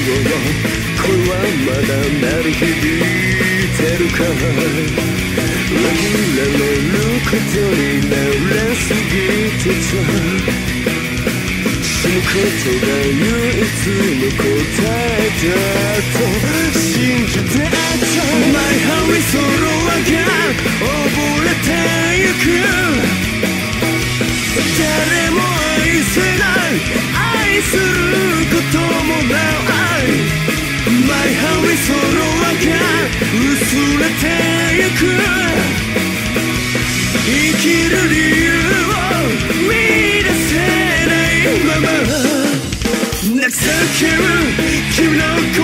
声はまだ鳴り響いてるか裏切られることに慣れすぎてた死ぬことが唯一の答えだと信じてた My heart is so low が溺れてゆく誰も愛せない愛することもない My heart is so low が薄れてゆく生きる理由を見出せないまま泣き叫ぶ君の声